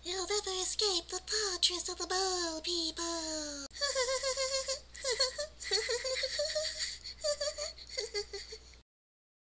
You'll never escape the fortress of the mole people.